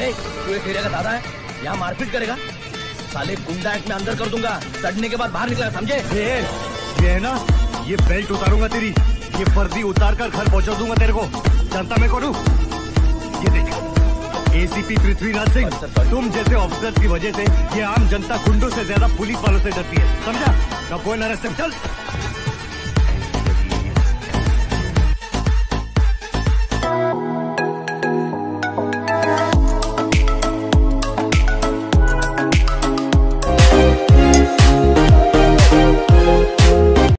तू एक एरिया का दादा है, यहाँ मारपीट करेगा? साले गुंडा एक्ट में अंदर कर दूंगा, सड़ने के बाद बाहर निकला, समझे? ये है ना, ये बेल्ट उतारूंगा तेरी, ये वर्दी उतार कर घर पहुंचा दूंगा तेरे को। जानता मैं कौन हूँ? ये देख, एसीपी पृथ्वीराज सिंह। तुम जैसे ऑफिसर्स की वजह से ये आम जनता गुंडों से ज्यादा पुलिस वालों से डरती है, समझा? ना कोई न चल।